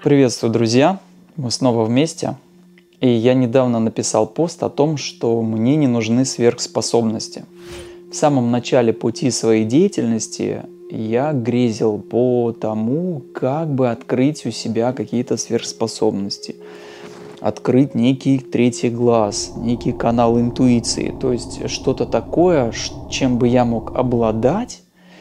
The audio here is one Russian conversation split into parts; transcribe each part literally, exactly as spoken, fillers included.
Приветствую, друзья! Мы снова вместе. И я недавно написал пост о том, что мне не нужны сверхспособности. В самом начале пути своей деятельности я грезил по тому, как бы открыть у себя какие-то сверхспособности. Открыть некий третий глаз, некий канал интуиции. То есть что-то такое, чем бы я мог обладать,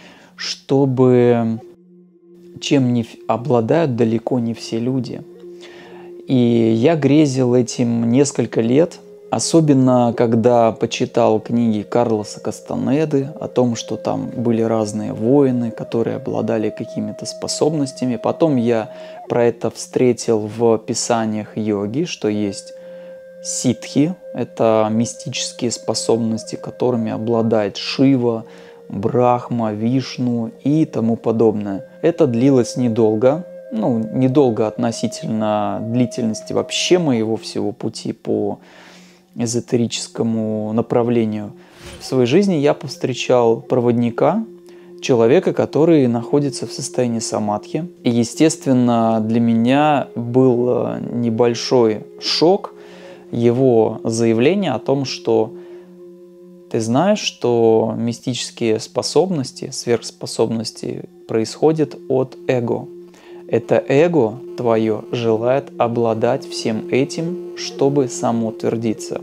чтобы... чем не обладают далеко не все люди. И я грезил этим несколько лет, особенно когда почитал книги Карлоса Кастанеды о том, что там были разные воины, которые обладали какими-то способностями. Потом я про это встретил в писаниях йоги, что есть ситхи, это мистические способности, которыми обладает Шива, Брахма, Вишну и тому подобное. Это длилось недолго, ну, недолго относительно длительности вообще моего всего пути по эзотерическому направлению. В своей жизни я повстречал проводника, человека, который находится в состоянии самадхи. И, естественно, для меня был небольшой шок его заявление о том, что ты знаешь, что мистические способности, сверхспособности происходят от эго. Это эго твое желает обладать всем этим, чтобы самоутвердиться.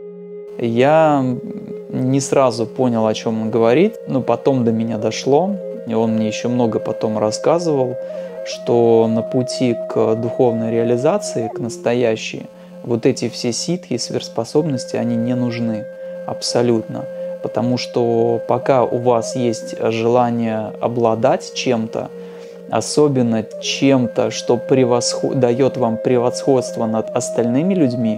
Я не сразу понял, о чем он говорит, но потом до меня дошло, и он мне еще много потом рассказывал, что на пути к духовной реализации, к настоящей, вот эти все ситхи, сверхспособности, они не нужны. Абсолютно. Потому что пока у вас есть желание обладать чем-то, особенно чем-то, что превосход... дает вам превосходство над остальными людьми,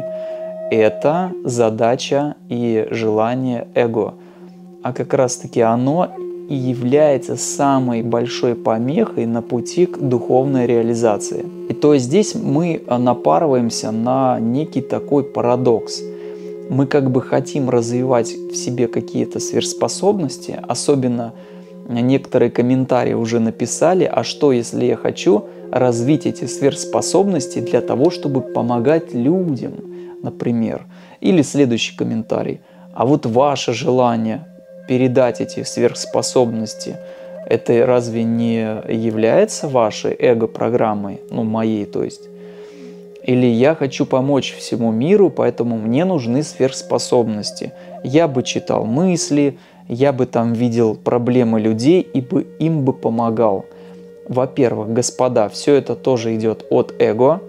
это задача и желание эго. А как раз-таки оно и является самой большой помехой на пути к духовной реализации. И то есть здесь мы напарываемся на некий такой парадокс. Мы как бы хотим развивать в себе какие-то сверхспособности, особенно некоторые комментарии уже написали, а что если я хочу развить эти сверхспособности для того, чтобы помогать людям, например. Или следующий комментарий, а вот ваше желание передать эти сверхспособности, это разве не является вашей эго-программой, ну моей, то есть? Или я хочу помочь всему миру, поэтому мне нужны сверхспособности. Я бы читал мысли, я бы там видел проблемы людей и бы им бы помогал. Во-первых, господа, все это тоже идет от эго.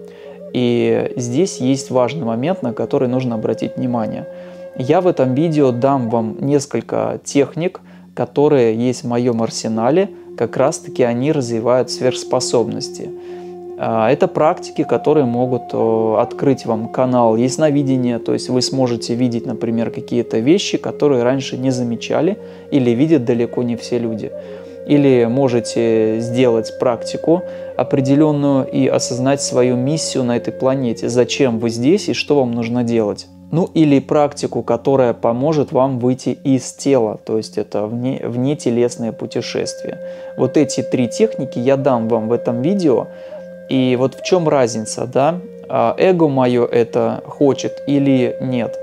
И здесь есть важный момент, на который нужно обратить внимание. Я в этом видео дам вам несколько техник, которые есть в моем арсенале. Как раз таки они развивают сверхспособности. Это практики, которые могут открыть вам канал ясновидения, то есть вы сможете видеть, например, какие-то вещи, которые раньше не замечали или видят далеко не все люди. Или можете сделать практику определенную и осознать свою миссию на этой планете, зачем вы здесь и что вам нужно делать. Ну или практику, которая поможет вам выйти из тела, то есть это вне, внетелесное путешествие. Вот эти три техники я дам вам в этом видео. И вот в чем разница, да? Эго мое это хочет или нет?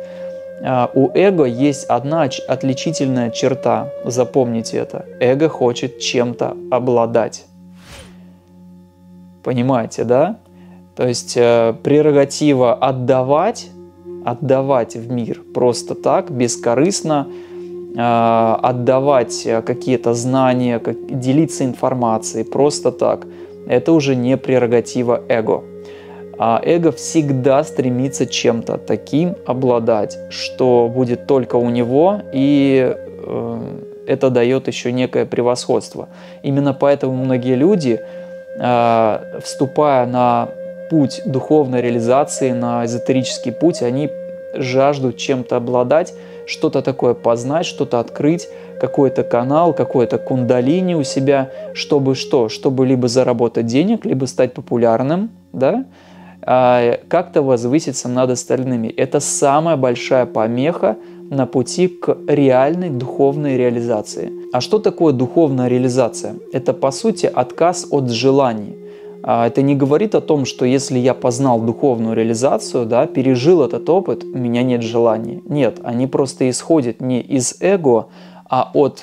У эго есть одна отличительная черта, запомните это. Эго хочет чем-то обладать. Понимаете, да? То есть прерогатива отдавать, отдавать в мир просто так, бескорыстно, отдавать какие-то знания, делиться информацией просто так. Это уже не прерогатива эго. А эго всегда стремится чем-то таким обладать, что будет только у него, и э, это дает еще некое превосходство. Именно поэтому многие люди, э, вступая на путь духовной реализации, на эзотерический путь, они жаждут чем-то обладать, что-то такое познать, что-то открыть, какой-то канал, какой-то кундалини у себя, чтобы что? Чтобы либо заработать денег, либо стать популярным, да? а, как-то возвыситься над остальными. Это самая большая помеха на пути к реальной духовной реализации. А что такое духовная реализация? Это, по сути, отказ от желаний. Это не говорит о том, что если я познал духовную реализацию, да, пережил этот опыт, у меня нет желания. Нет, они просто исходят не из эго, а от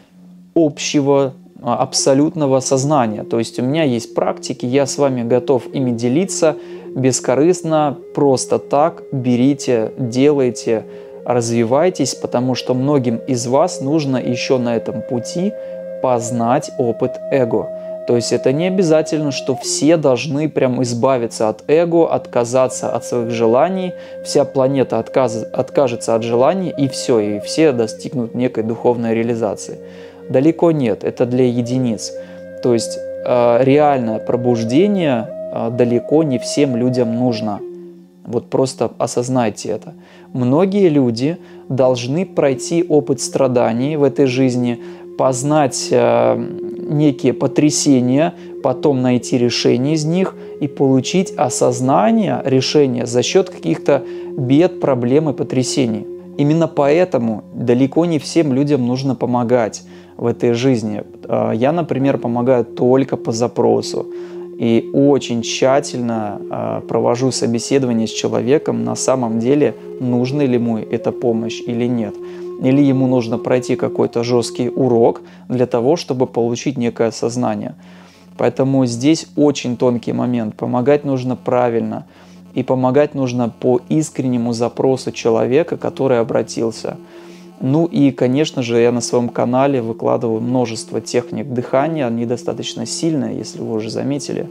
общего абсолютного сознания. То есть у меня есть практики, я с вами готов ими делиться бескорыстно, просто так. Берите, делайте, развивайтесь, потому что многим из вас нужно еще на этом пути познать опыт эго. То есть это не обязательно, что все должны прям избавиться от эго, отказаться от своих желаний, вся планета отказ, откажется от желаний, и все, и все достигнут некой духовной реализации. Далеко нет, это для единиц. То есть э, реальное пробуждение э, далеко не всем людям нужно. Вот просто осознайте это. Многие люди должны пройти опыт страданий в этой жизни, познать э, некие потрясения, потом найти решение из них и получить осознание решения за счет каких-то бед, проблем и потрясений. Именно поэтому далеко не всем людям нужно помогать в этой жизни. Я, например, помогаю только по запросу и очень тщательно провожу собеседование с человеком, на самом деле, нужна ли ему эта помощь или нет. Или ему нужно пройти какой-то жесткий урок для того, чтобы получить некое сознание. Поэтому здесь очень тонкий момент. Помогать нужно правильно. И помогать нужно по искреннему запросу человека, который обратился. Ну и, конечно же, я на своем канале выкладываю множество техник дыхания. Они достаточно сильные, если вы уже заметили.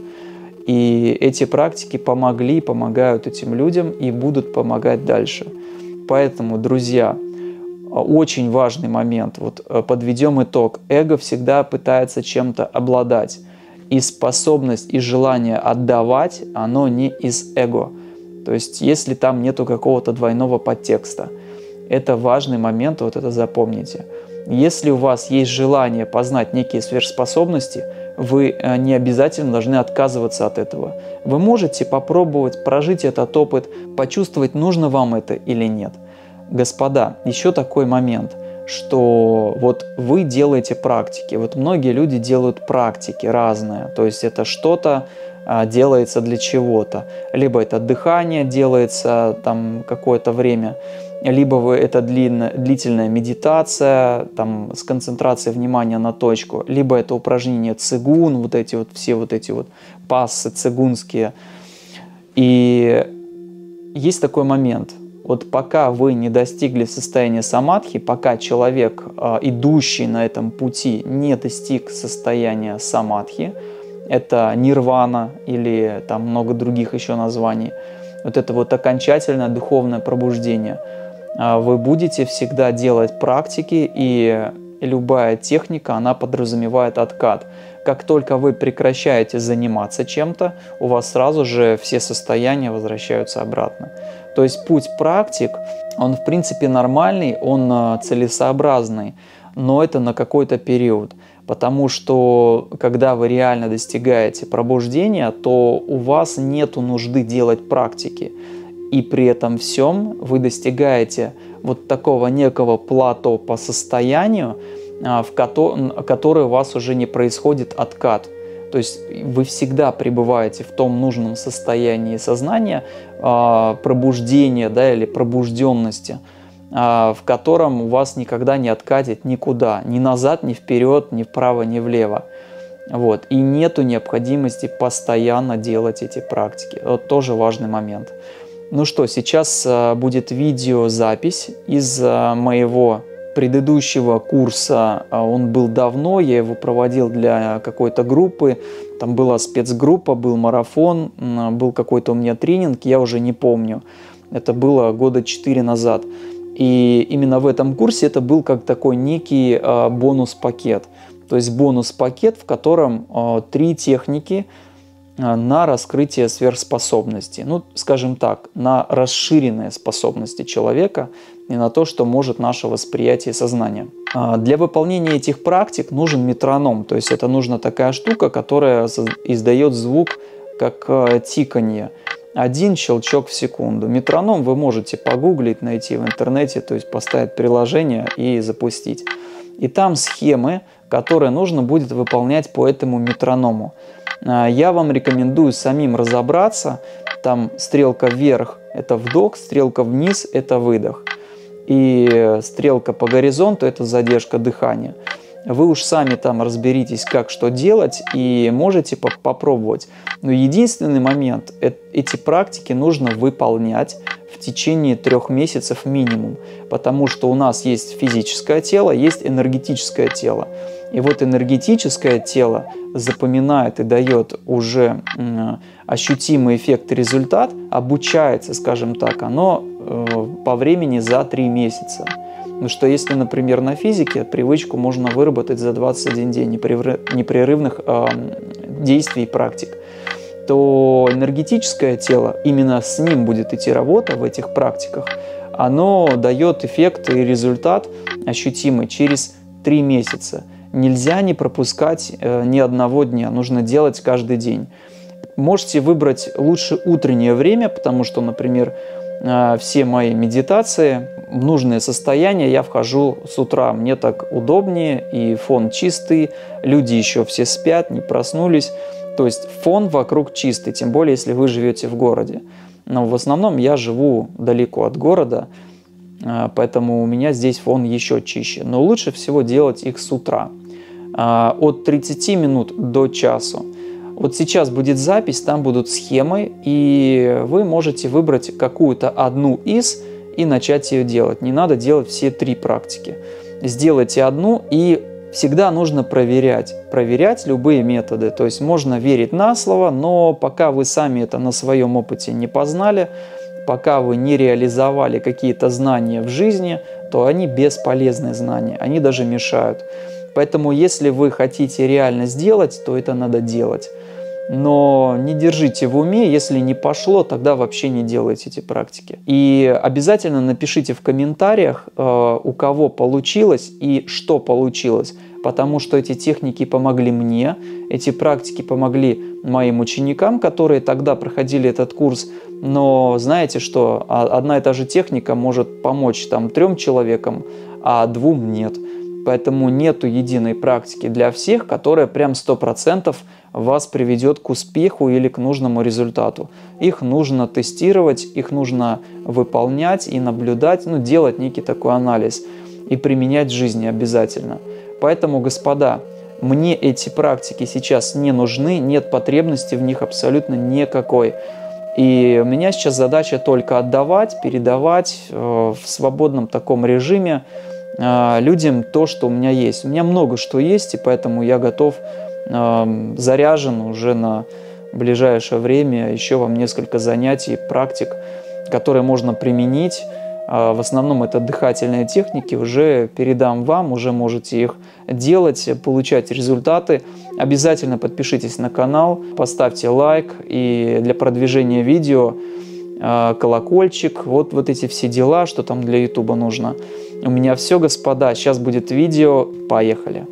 И эти практики помогли, помогают этим людям и будут помогать дальше. Поэтому, друзья, очень важный момент. Вот подведем итог. Эго всегда пытается чем-то обладать. И способность, и желание отдавать, оно не из эго. То есть, если там нету какого-то двойного подтекста. Это важный момент, вот это запомните. Если у вас есть желание познать некие сверхспособности, вы не обязательно должны отказываться от этого. Вы можете попробовать прожить этот опыт, почувствовать, нужно вам это или нет. Господа, еще такой момент, что вот вы делаете практики. Вот многие люди делают практики разные. То есть это что-то а, делается для чего-то. Либо это дыхание делается там какое-то время, либо вы, это длинная, длительная медитация там, с концентрацией внимания на точку, либо это упражнение цигун, вот эти вот все вот эти вот пассы цигунские. И есть такой момент. Вот пока вы не достигли состояния самадхи, пока человек, идущий на этом пути, не достиг состояния самадхи, это нирвана или там много других еще названий, вот это вот окончательное духовное пробуждение, вы будете всегда делать практики, и любая техника, она подразумевает откат. Как только вы прекращаете заниматься чем-то, у вас сразу же все состояния возвращаются обратно. То есть путь практик, он в принципе нормальный, он целесообразный, но это на какой-то период. Потому что когда вы реально достигаете пробуждения, то у вас нет нужды делать практики. И при этом всем вы достигаете вот такого некого плато по состоянию, в которое у вас уже не происходит откат. То есть вы всегда пребываете в том нужном состоянии сознания, пробуждения, да, или пробужденности, в котором у вас никогда не откатит никуда, ни назад, ни вперед, ни вправо, ни влево. Вот. И нету необходимости постоянно делать эти практики. Вот тоже важный момент. Ну что, сейчас будет видеозапись из моего предыдущего курса. Он был давно, я его проводил для какой-то группы. Там была спецгруппа, был марафон, был какой-то у меня тренинг, я уже не помню. Это было года четыре назад. И именно в этом курсе это был как такой некий бонус-пакет. То есть бонус-пакет, в котором три техники на раскрытие сверхспособностей. Ну, скажем так, на расширенные способности человека и на то, что может наше восприятие сознания. Для выполнения этих практик нужен метроном. То есть это нужна такая штука, которая издает звук, как тиканье. Один щелчок в секунду. Метроном вы можете погуглить, найти в интернете, то есть поставить приложение и запустить. И там схемы, которые нужно будет выполнять по этому метроному. Я вам рекомендую самим разобраться. Там стрелка вверх – это вдох, стрелка вниз – это выдох. И стрелка по горизонту – это задержка дыхания. Вы уж сами там разберитесь, как что делать, и можете по попробовать. Но единственный момент – эти практики нужно выполнять в течение трех месяцев минимум, потому что у нас есть физическое тело, есть энергетическое тело. И вот энергетическое тело запоминает и дает уже ощутимый эффект и результат, обучается, скажем так, оно по времени за три месяца. Потому что если, например, на физике привычку можно выработать за двадцать один день непрерывных э, действий и практик, то энергетическое тело, именно с ним будет идти работа в этих практиках, оно дает эффект и результат ощутимый через три месяца. Нельзя не пропускать э, ни одного дня, нужно делать каждый день. Можете выбрать лучше утреннее время, потому что, например, все мои медитации, в нужное состояние я вхожу с утра. Мне так удобнее, и фон чистый, люди еще все спят, не проснулись. То есть фон вокруг чистый, тем более, если вы живете в городе. Но в основном я живу далеко от города, поэтому у меня здесь фон еще чище. Но лучше всего делать их с утра, от тридцати минут до часу. Вот сейчас будет запись, там будут схемы, и вы можете выбрать какую-то одну из и начать ее делать. Не надо делать все три практики. Сделайте одну, и всегда нужно проверять. Проверять любые методы. То есть можно верить на слово, но пока вы сами это на своем опыте не познали, пока вы не реализовали какие-то знания в жизни, то они бесполезные знания, они даже мешают. Поэтому если вы хотите реально сделать, то это надо делать. Но не держите в уме, если не пошло, тогда вообще не делайте эти практики. И обязательно напишите в комментариях, у кого получилось и что получилось, потому что эти техники помогли мне, эти практики помогли моим ученикам, которые тогда проходили этот курс. Но знаете что, одна и та же техника может помочь там трем человекам, а двум нет. Поэтому нету единой практики для всех, которая прям сто процентов вас приведет к успеху или к нужному результату. Их нужно тестировать, их нужно выполнять и наблюдать, ну, делать некий такой анализ и применять в жизни обязательно. Поэтому, господа, мне эти практики сейчас не нужны, нет потребности в них абсолютно никакой. И у меня сейчас задача только отдавать, передавать э, в свободном таком режиме э, людям то, что у меня есть. У меня много что есть, и поэтому я готов, э, заряжен уже на ближайшее время. Еще вам несколько занятий, практик, которые можно применить. Э, в основном это дыхательные техники. Уже передам вам, уже можете их делать, получать результаты. Обязательно подпишитесь на канал, поставьте лайк, и для продвижения видео колокольчик, вот, вот эти все дела, что там для ютуба нужно. У меня все, господа, сейчас будет видео, поехали.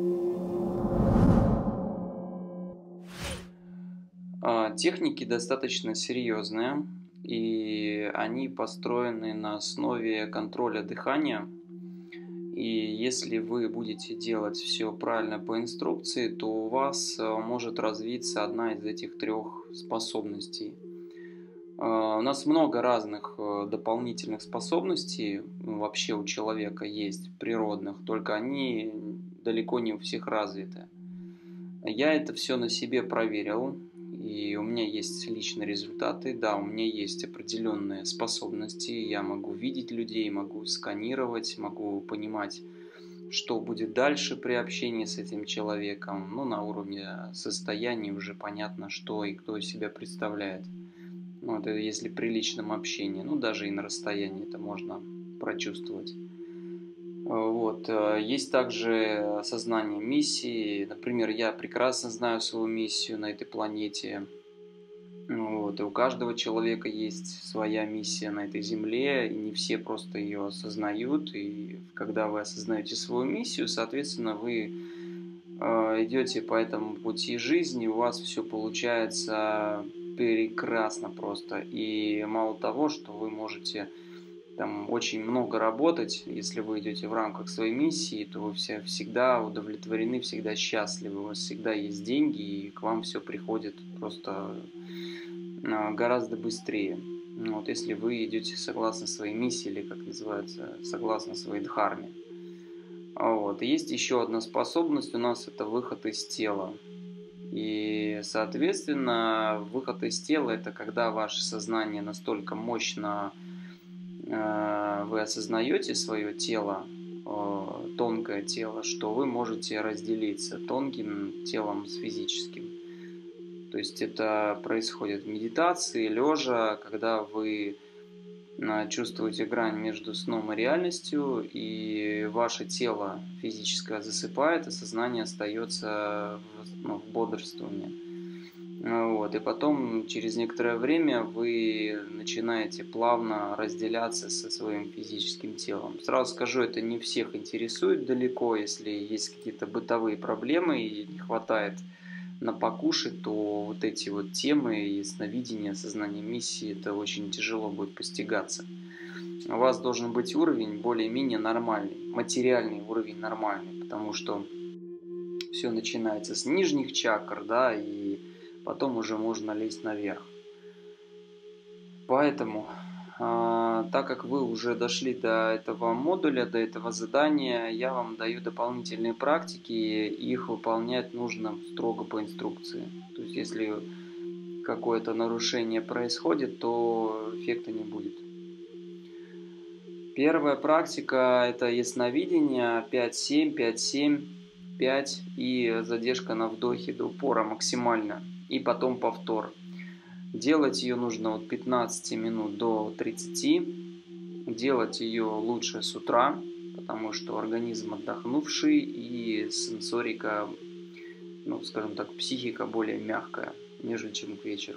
Техники достаточно серьезные, и они построены на основе контроля дыхания. И если вы будете делать все правильно по инструкции, то у вас может развиться одна из этих трех способностей. У нас много разных дополнительных способностей вообще у человека есть, природных, только они далеко не у всех развиты. Я это все на себе проверил, и у меня есть личные результаты. Да, у меня есть определенные способности. Я могу видеть людей, могу сканировать, могу понимать, что будет дальше при общении с этим человеком. Ну, на уровне состояния уже понятно, что и кто из себя представляет. Ну, это если при личном общении, ну, даже и на расстоянии это можно прочувствовать. Вот. Есть также осознание миссии. Например, я прекрасно знаю свою миссию на этой планете. Вот. И у каждого человека есть своя миссия на этой земле, и не все просто ее осознают. И когда вы осознаете свою миссию, соответственно, вы идете по этому пути жизни, у вас все получается прекрасно просто. И мало того, что вы можете там очень много работать. Если вы идете в рамках своей миссии, то вы все всегда удовлетворены, всегда счастливы, у вас всегда есть деньги, и к вам все приходит просто а, гораздо быстрее. Ну вот, если вы идете согласно своей миссии, или как называется, согласно своей дхарме. А вот. И есть еще одна способность у нас, это выход из тела. И, соответственно, выход из тела – это когда ваше сознание настолько мощно, э, вы осознаете свое тело, э, тонкое тело, что вы можете разделиться тонким телом с физическим. То есть это происходит в медитации, лежа, когда вы чувствуете грань между сном и реальностью, и ваше тело физическое засыпает, а сознание остается в, ну, в бодрствовании. Вот. И потом, через некоторое время, вы начинаете плавно разделяться со своим физическим телом. Сразу скажу, это не всех интересует далеко, если есть какие-то бытовые проблемы и не хватает на покушать, то вот эти вот темы ясновидения, сознания миссии, это очень тяжело будет постигаться. У вас должен быть уровень более-менее нормальный, материальный уровень нормальный, потому что все начинается с нижних чакр, да, и потом уже можно лезть наверх. Поэтому, э, так как вы уже дошли до этого модуля, до этого задания, я вам даю дополнительные практики, и их выполнять нужно строго по инструкции. То есть, если какое-то нарушение происходит, то эффекта не будет. Первая практика – это ясновидение пять семь, пять семь, пять и задержка на вдохе до упора максимально, и потом повтор. Делать ее нужно от пятнадцати минут до тридцати. Делать ее лучше с утра, потому что организм отдохнувший и сенсорика, ну, скажем так, психика более мягкая, нежели чем к вечеру.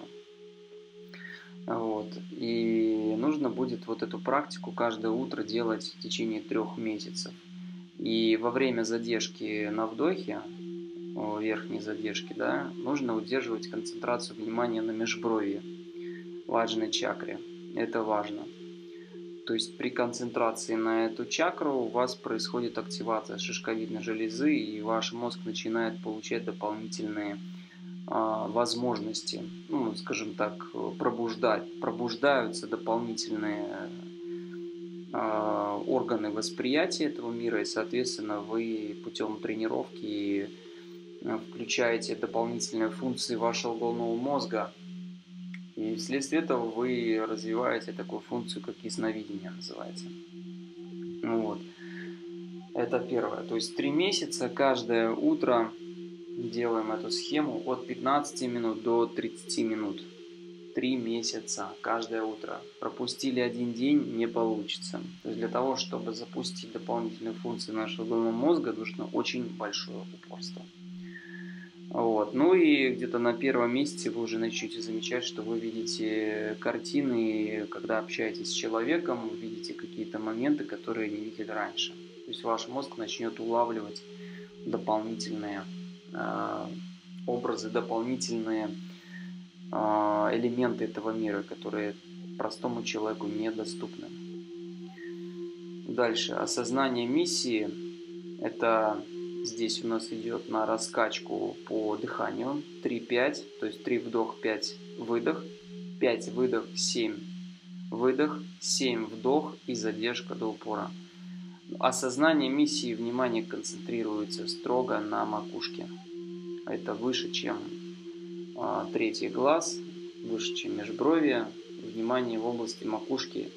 Вот. И нужно будет вот эту практику каждое утро делать в течение трех месяцев. И во время задержки на вдохе, верхней задержки, да, нужно удерживать концентрацию внимания на межбровье, ладжной чакре. Это важно. То есть при концентрации на эту чакру у вас происходит активация шишковидной железы, и ваш мозг начинает получать дополнительные а, возможности, ну, скажем так, пробуждать, пробуждаются дополнительные а, органы восприятия этого мира, и, соответственно, вы путем тренировки включаете дополнительные функции вашего головного мозга, и вследствие этого вы развиваете такую функцию, как ясновидение называется. Вот. Это первое. То есть три месяца каждое утро делаем эту схему от пятнадцати минут до тридцати минут. Три месяца каждое утро. Пропустили один день, не получится. То есть для того, чтобы запустить дополнительные функции нашего головного мозга, нужно очень большое упорство. Вот. Ну и где-то на первом месяце вы уже начнете замечать, что вы видите картины, когда общаетесь с человеком, вы видите какие-то моменты, которые не видели раньше. То есть ваш мозг начнет улавливать дополнительные э, образы, дополнительные э, элементы этого мира, которые простому человеку недоступны. Дальше. Осознание миссии – это... Здесь у нас идет на раскачку по дыханию. три пять, то есть три вдох, пять выдох. пять выдох, семь выдох, семь вдох и задержка до упора. Осознание миссии, внимание концентрируется строго на макушке. Это выше, чем а, третий глаз, выше, чем межбровье. Внимание в области макушки.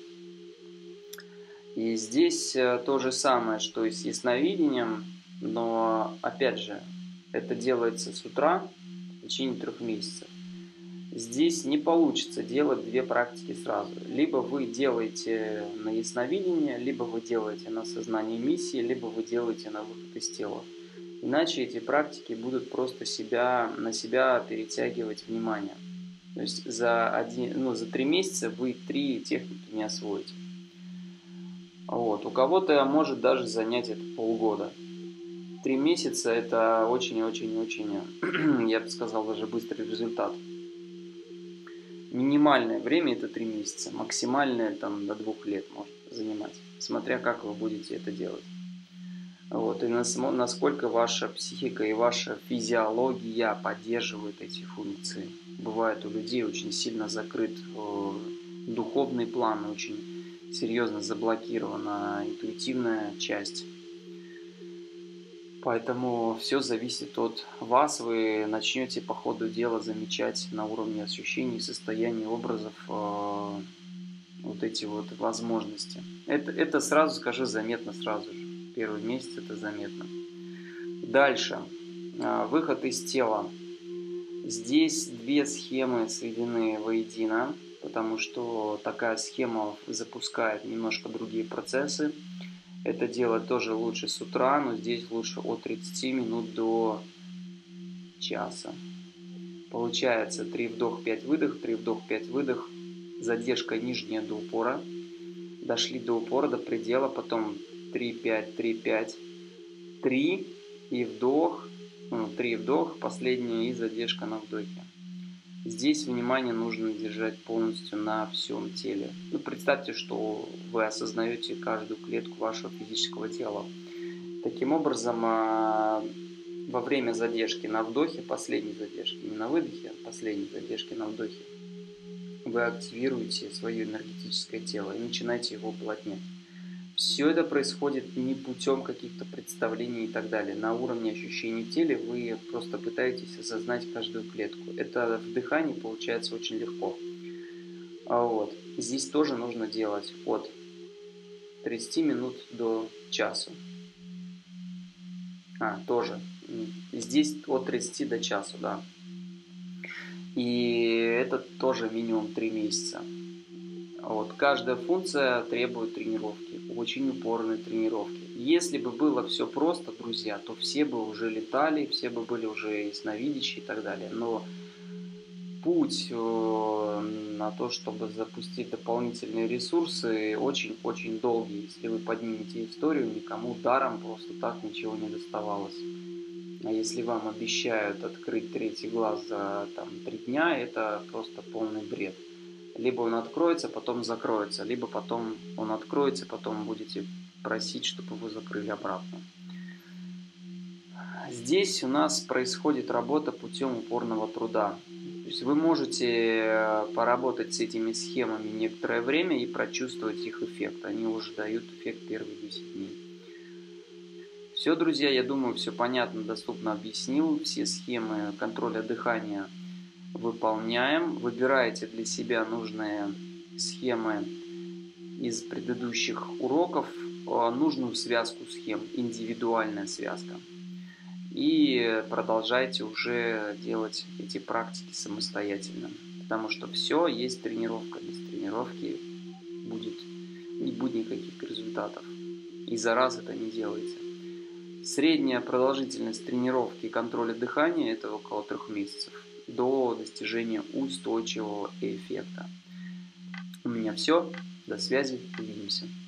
И здесь то же самое, что и с ясновидением. Но, опять же, это делается с утра в течение трех месяцев. Здесь не получится делать две практики сразу. Либо вы делаете на ясновидение, либо вы делаете на сознание миссии, либо вы делаете на выход из тела. Иначе эти практики будут просто себя, на себя перетягивать внимание. То есть за, один, ну, за три месяца вы три техники не освоите. Вот. У кого-то может даже занять это полгода. Три месяца – это очень-очень-очень, я бы сказал, даже быстрый результат. Минимальное время – это три месяца, максимальное там до двух лет может занимать, смотря как вы будете это делать. Вот, и насколько ваша психика и ваша физиология поддерживают эти функции. Бывает у людей очень сильно закрыт духовный план, очень серьезно заблокирована интуитивная часть. Поэтому все зависит от вас. Вы начнете по ходу дела замечать на уровне ощущений, состояний, образов э, вот эти вот возможности. Это, это сразу, скажи, заметно сразу же. Первый месяц это заметно. Дальше. Э, выход из тела. Здесь две схемы сведены воедино, потому что такая схема запускает немножко другие процессы. Это делать тоже лучше с утра, но здесь лучше от тридцати минут до часа. Получается три вдох, пять выдох, три вдох, пять выдох, задержка нижняя до упора. Дошли до упора, до предела, потом три, пять, три, пять, три и вдох, ну, три вдох, последняя и задержка на вдохе. Здесь внимание нужно держать полностью на всем теле. Ну, представьте, что вы осознаете каждую клетку вашего физического тела. Таким образом, во время задержки на вдохе, последней задержки, не на выдохе, а последней задержки на вдохе, вы активируете свое энергетическое тело и начинаете его уплотнять. Все это происходит не путем каких-то представлений и так далее. На уровне ощущений в теле вы просто пытаетесь осознать каждую клетку. Это в дыхании получается очень легко. А вот. Здесь тоже нужно делать от тридцати минут до часа. А, тоже. Здесь от тридцати до часа, да. И это тоже минимум три месяца. Вот. Каждая функция требует тренировки, очень упорной тренировки. Если бы было все просто, друзья, то все бы уже летали, все бы были уже ясновидящие и так далее. Но путь на то, чтобы запустить дополнительные ресурсы, очень-очень долгий. Если вы поднимете историю, никому даром просто так ничего не доставалось. А если вам обещают открыть третий глаз за там, три дня, это просто полный бред. Либо он откроется, потом закроется, либо потом он откроется, потом будете просить, чтобы его закрыли обратно. Здесь у нас происходит работа путем упорного труда. То есть вы можете поработать с этими схемами некоторое время и прочувствовать их эффект. Они уже дают эффект первые десять дней. Все, друзья, я думаю, все понятно, доступно объяснил. Все схемы контроля дыхания выполняем. Выбираете для себя нужные схемы из предыдущих уроков, нужную связку схем, индивидуальная связка. И продолжайте уже делать эти практики самостоятельно. Потому что все есть тренировка. Без тренировки будет, не будет никаких результатов. И за раз это не делается. Средняя продолжительность тренировки и контроля дыхания – это около трех месяцев до достижения устойчивого эффекта. У меня все. До связи. Увидимся.